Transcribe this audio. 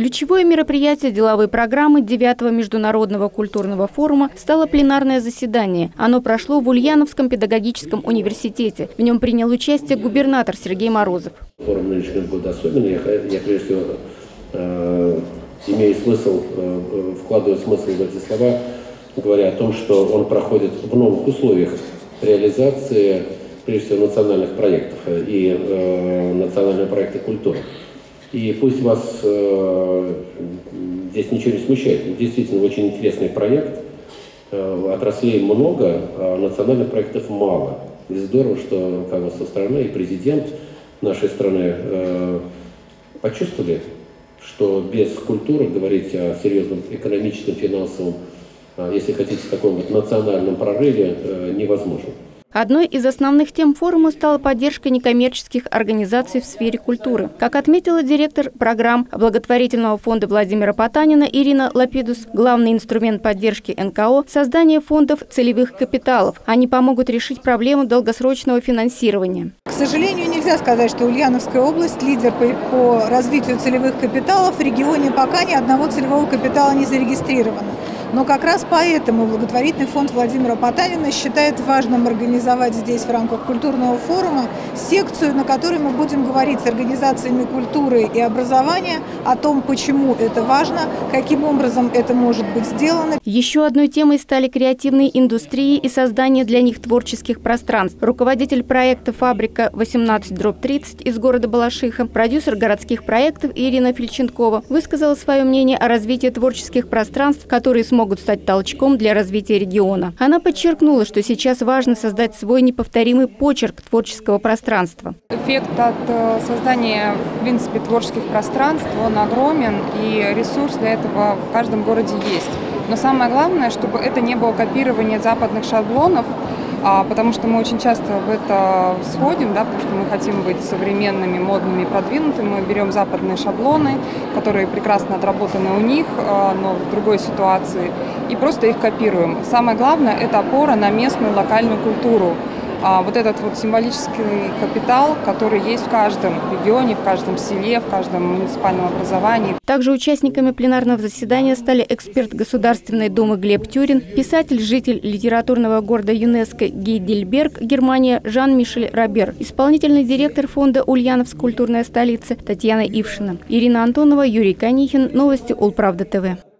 Ключевое мероприятие деловой программы 9-го международного культурного форума стало пленарное заседание. Оно прошло в Ульяновском педагогическом университете. В нем принял участие губернатор Сергей Морозов. Форум нынешнего года особенный. Я прежде всего имею смысл, вкладываю смысл в эти слова, говоря о том, что он проходит в новых условиях реализации, прежде всего, национальных проектов и национального проекта культуры. И пусть вас здесь ничего не смущает. Действительно, очень интересный проект. Отраслей много, а национальных проектов мало. И здорово, что руководство страны и президент нашей страны почувствовали, что без культуры говорить о серьезном экономическом, финансовом, если хотите, таком вот национальном прорыве невозможно. Одной из основных тем форума стала поддержка некоммерческих организаций в сфере культуры. Как отметила директор программ благотворительного фонда Владимира Потанина Ирина Лапидус, главный инструмент поддержки НКО – создание фондов целевых капиталов. Они помогут решить проблему долгосрочного финансирования. К сожалению, нельзя сказать, что Ульяновская область лидер по развитию целевых капиталов. В регионе пока ни одного целевого капитала не зарегистрировано. Но как раз поэтому благотворительный фонд Владимира Потанина считает важным организовать здесь в рамках культурного форума секцию, на которой мы будем говорить с организациями культуры и образования о том, почему это важно, каким образом это может быть сделано. Еще одной темой стали креативные индустрии и создание для них творческих пространств. Руководитель проекта «Фабрика 18/30» из города Балашиха, продюсер городских проектов Ирина Фельченкова высказала свое мнение о развитии творческих пространств, которые могут стать толчком для развития региона. Она подчеркнула, что сейчас важно создать свой неповторимый почерк творческого пространства. Эффект от создания, в принципе, творческих пространств, он огромен, и ресурс для этого в каждом городе есть. Но самое главное, чтобы это не было копирование западных шаблонов, потому что мы очень часто в это сходим, да, потому что мы хотим быть современными, модными, продвинутыми. Мы берем западные шаблоны, которые прекрасно отработаны у них, но в другой ситуации, и просто их копируем. Самое главное – это опора на местную локальную культуру. Вот этот вот символический капитал, который есть в каждом регионе, в каждом селе, в каждом муниципальном образовании. Также участниками пленарного заседания стали эксперт Государственной Думы Глеб Тюрин, писатель, житель литературного города ЮНЕСКО Гейдельберг, Германия Жан-Мишель Робер, исполнительный директор фонда «Ульяновск. Культурная столица» Татьяна Ившина, Ирина Антонова, Юрий Канихин. Новости Улправда ТВ.